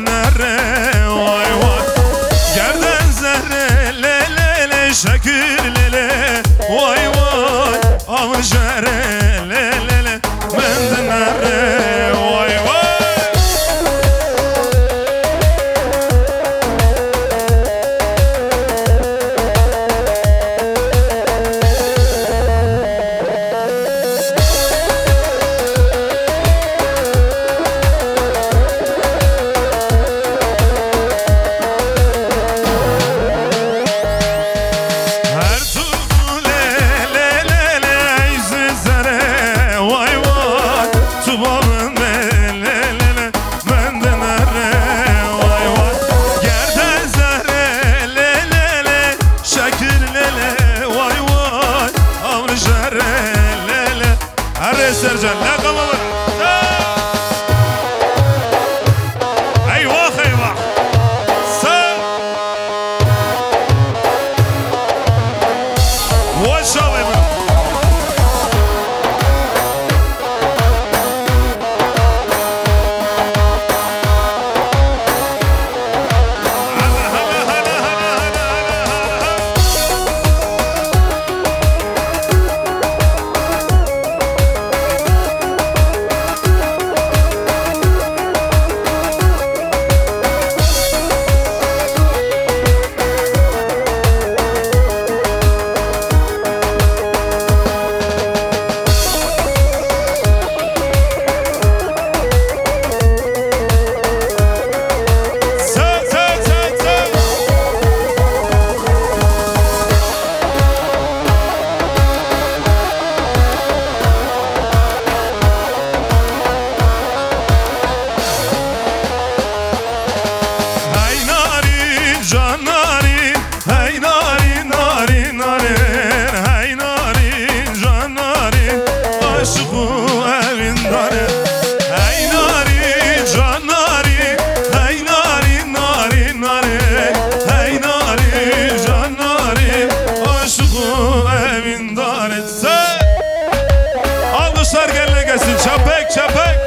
nere vay vay Gerden zerre le le le şakir le le vay vay Avşere le le le menden nere vay vay Sercan la kamama eyvah eyvah sen maşallah Çapek çapek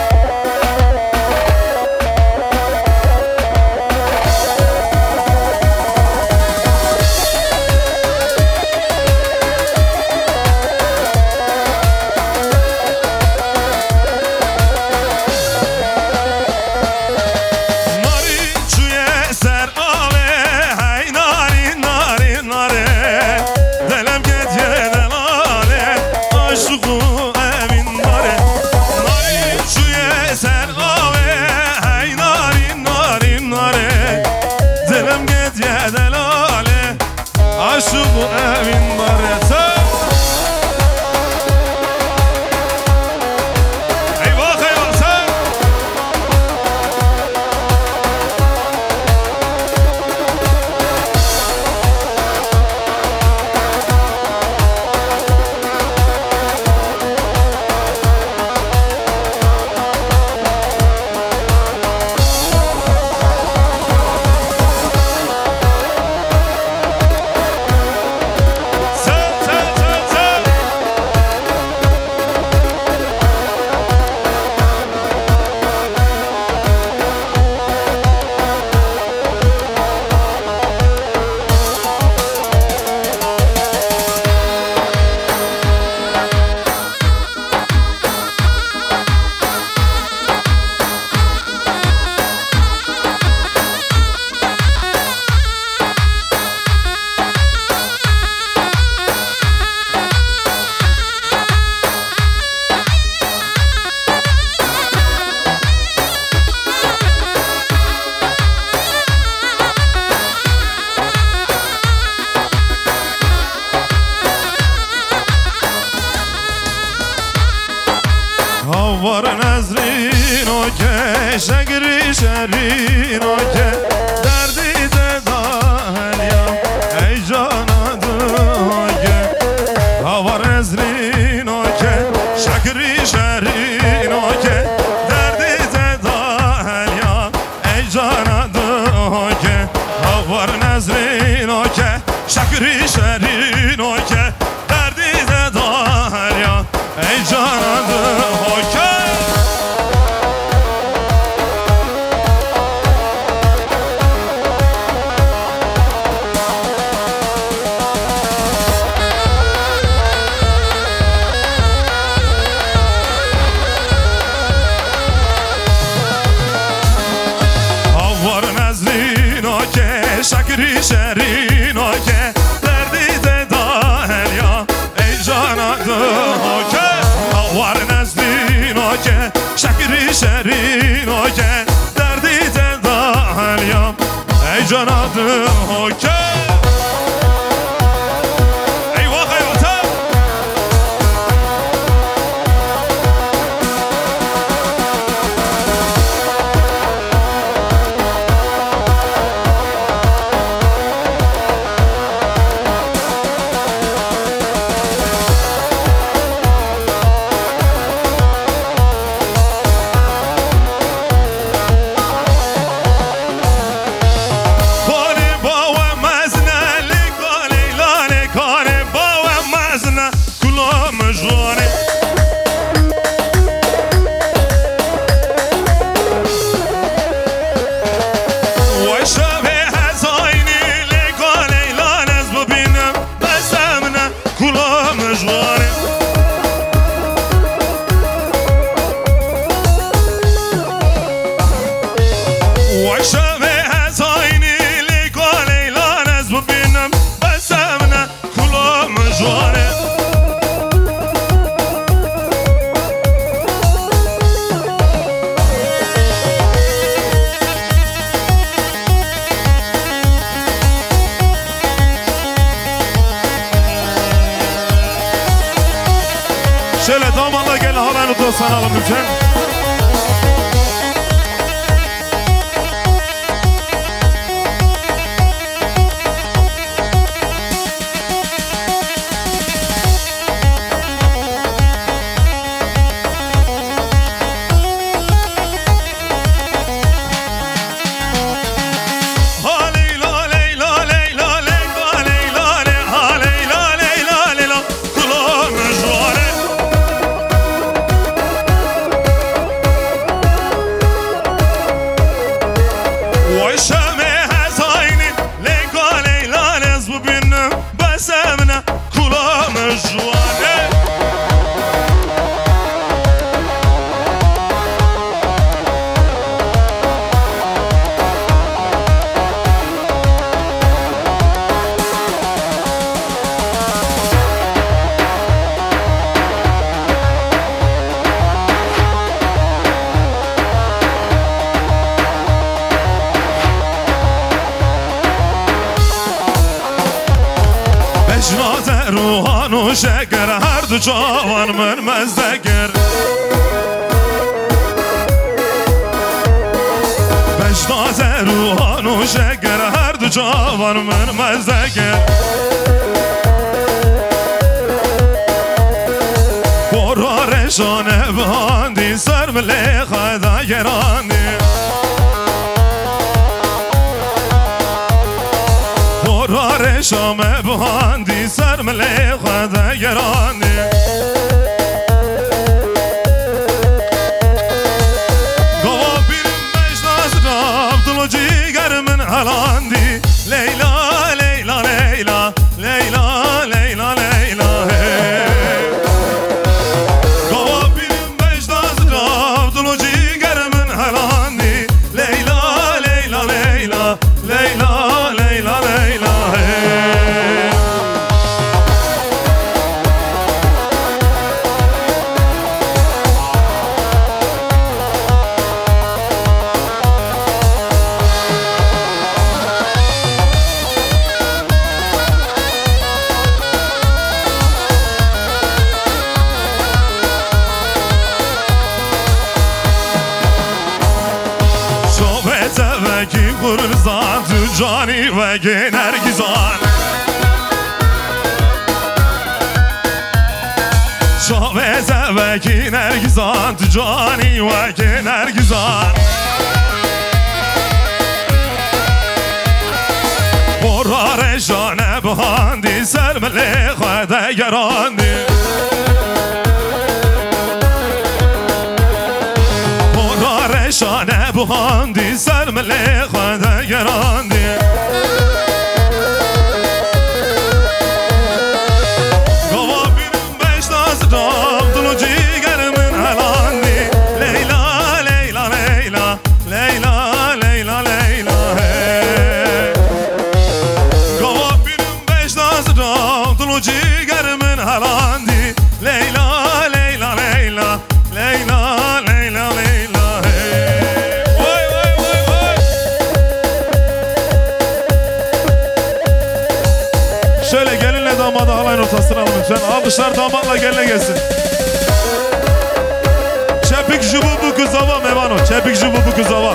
var nezrin o ke şegri şerin o ke derdi de dahil ya ey canadı o ke var nezrin o ke şegri şerin o ke derdi de dahil ya ey canadı o ke var nezrin o ke şegri şerin o ke derdi de dahil ya ey canadı o ke شکری شرین که دردی ددا هلیا ای جانا دو که آوار نزدین که شکری شرین که دردی ددا هلیا ای جانا دو که Şöyle damatla gelin halanı dostlanalım lütfen. روحان و شکر هر دو جوان من مزدگر بشناز روحان و شکر هر دو جوان من مزدگر قرارشانه بهاندی سر ملی خدا گراندی شامه بهاندی سر ملی خدا گرانی گوا بیرم مجناز راب دلو جیگر من حلاندی لیلا لیلا لیلا لیلا لیلا لیلا گوا بیرم مجناز راب دلو جیگر من حلاندی لیلا لیلا لیلا لیلا لیلا لیلا Veki kurzan tücani veki nergizan Şoveze veki nergizan tücani veki nergizan Borare jane bhandi sermele khade gerandi Borare jane bhandi sermele khade gerandi damadı halayın ortasına alın lütfen. Alkışlar damatla geline gelsin. Çepik jubu bu kızava mevano. Çepik jubu bu kızava.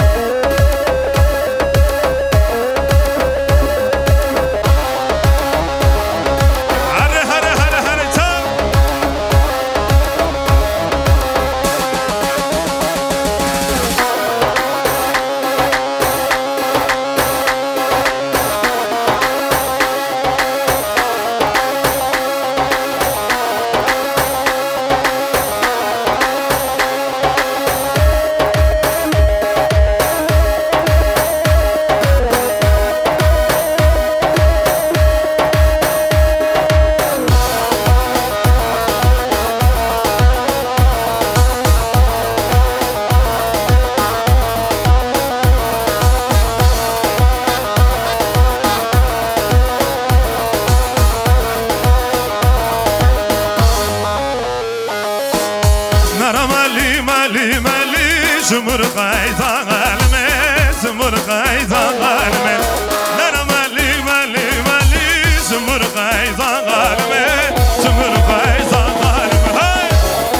Zumur qayda qalme, zumur qayda qalme. Nara mali mali mali, zumur qayda qalme, zumur qayda qalme. Hay!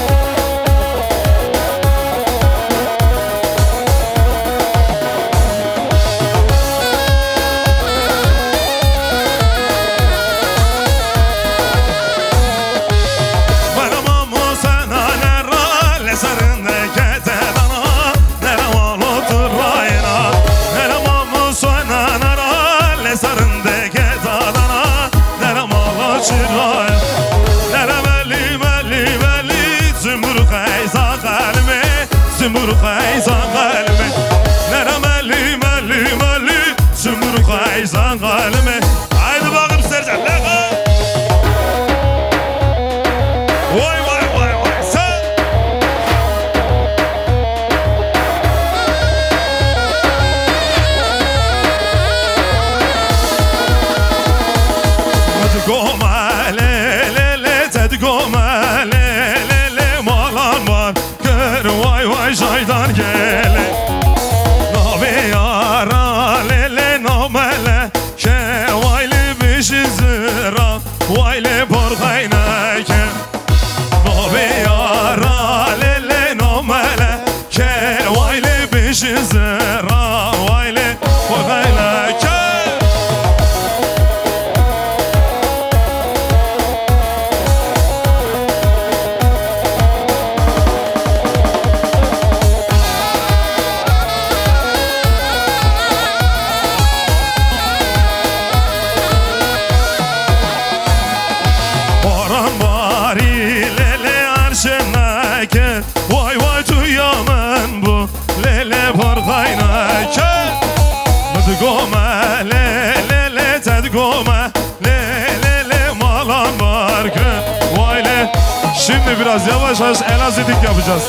Bana mamu sana nara lesarında kete. Zumur qayza qalme, nara mali mali mali, zumur qayza qalme. Haydi bakım Sercan, lego. Vay vay vay vay sen. Hadi goma le le le, hadi goma le le le, malan var. Vay vay jaydan gele Nabe yara lele namele Ke vayli bişi zira Vayli borgayna ke Nabe yara lele namele Ke vayli bişi zira Vayli borgayna ke Vay vay tuyaman bu lele borgayna ke Mıdgoma le le le tedgoma le le le malan var ke Vay le. Şimdi biraz yavaş yavaş elazidik yapacağız.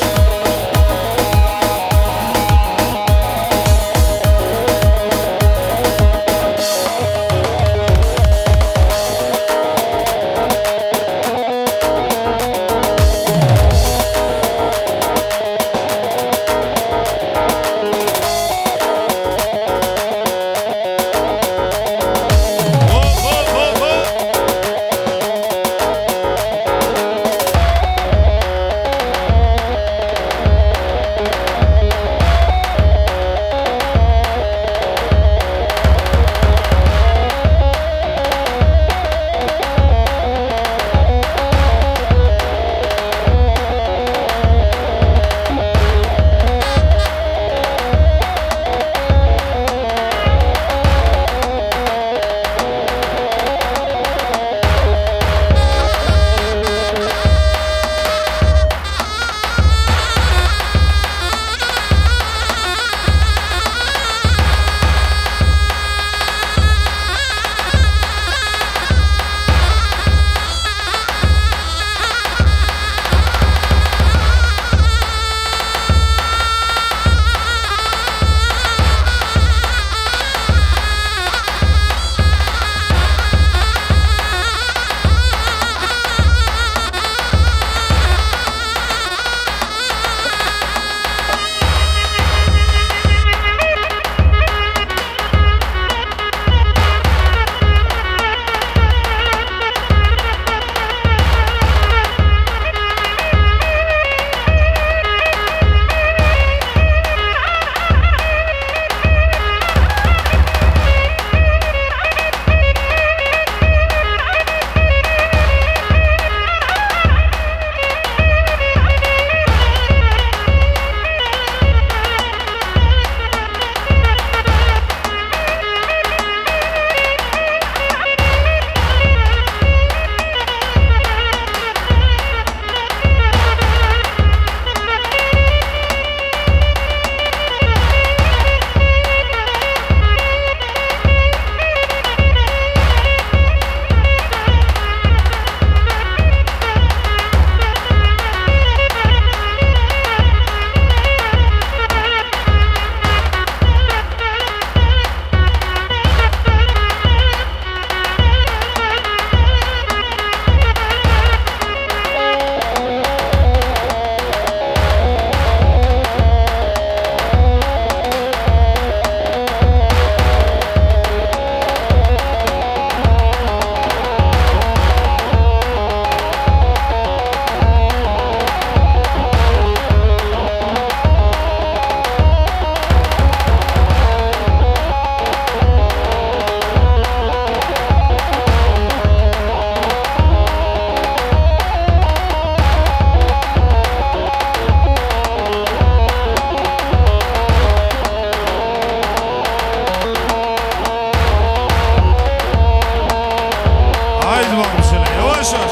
yavaş yavaş.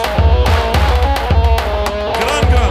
Gran gran.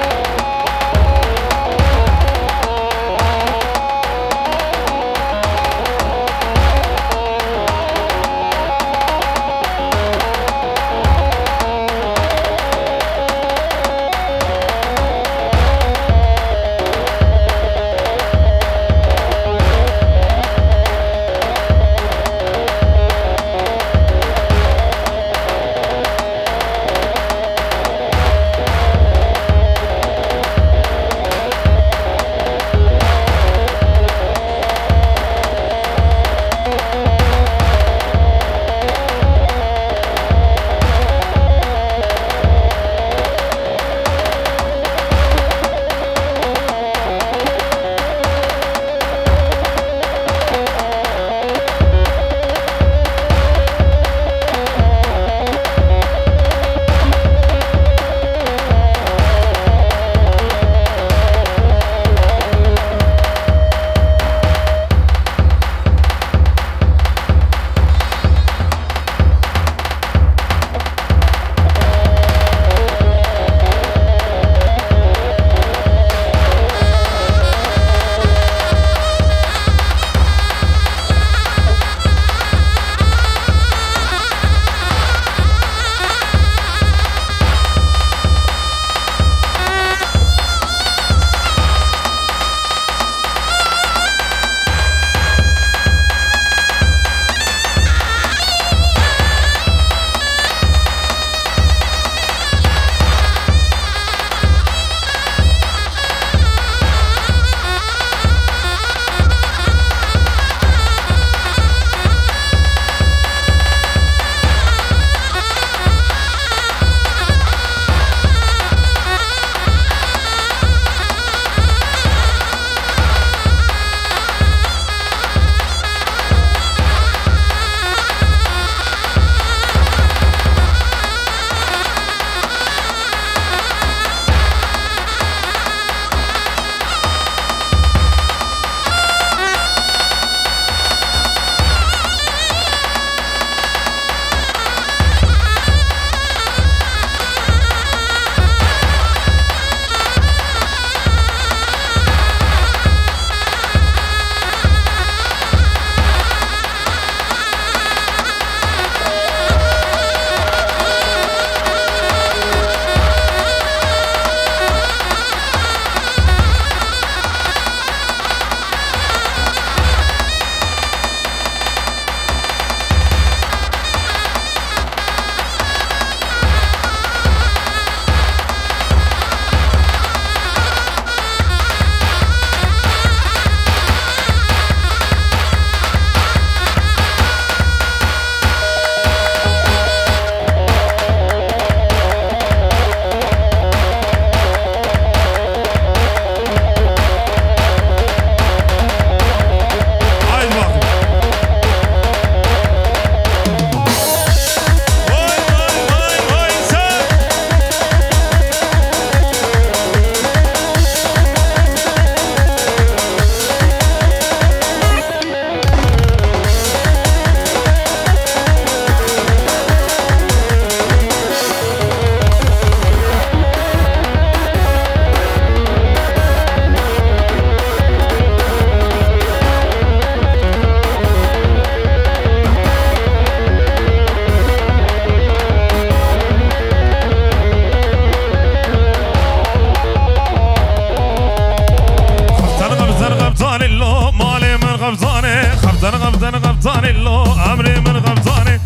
غفتان الله امري من غفتاني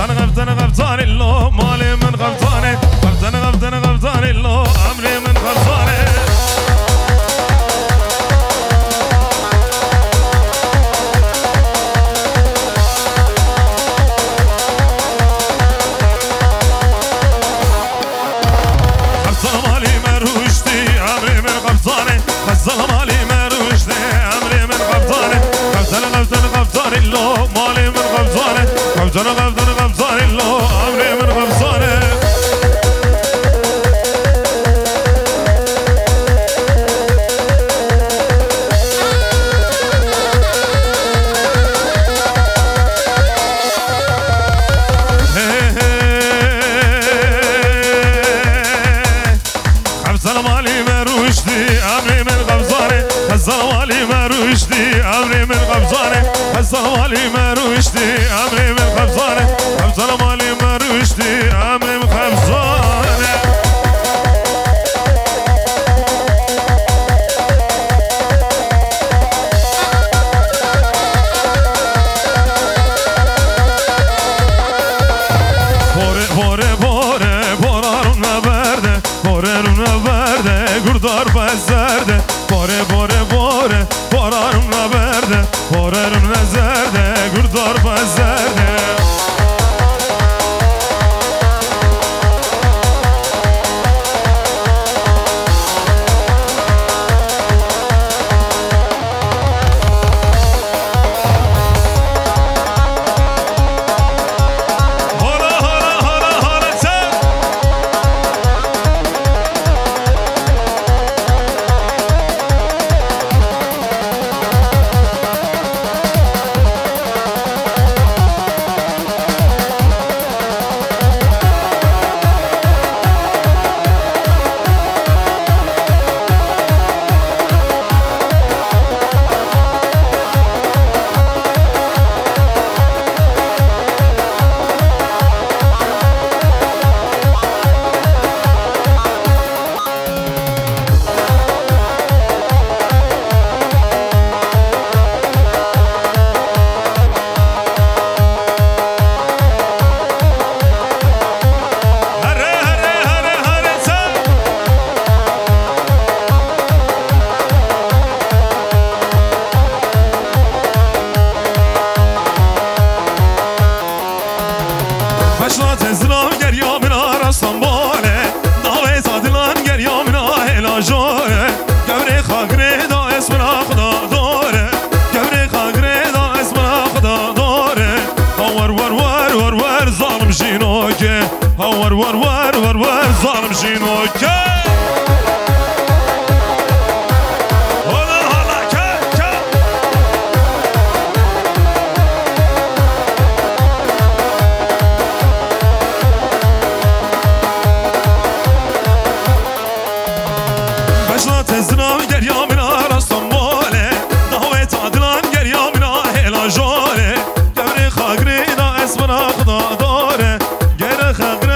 غفتان الله مالي من غفتاني غفتان الله امري من غفتاني غفتان الله مالي من غفتانه غفتان الله امري من غفتانه خبزان مالی مروشتی امری من خبزانه خبزان مالی مروشتی امری من خبزانه Gurdar bezerde Bore bore bore Borarım la berde Borarım la zerde Gurdar bezerde Var var var var var zalim jinoke Ola hala ke ke Başla tezran gel yamina rastan mole Davet adlan gel yamina hela jore Gevri khagri da esmana khda dore Gere khagri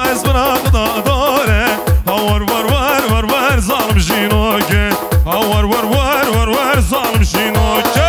zalim jinoke var var var var var zalim jinoke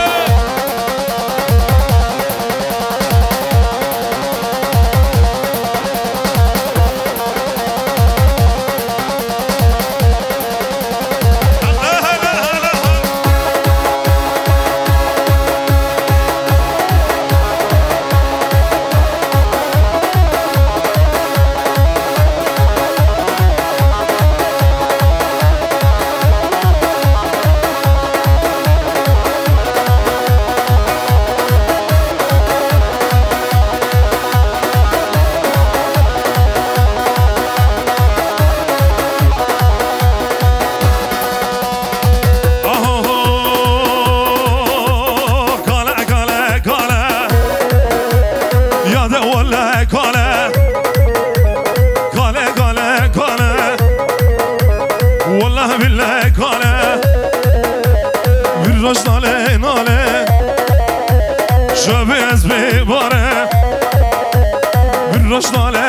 ناله ناله شبه از بباره براش ناله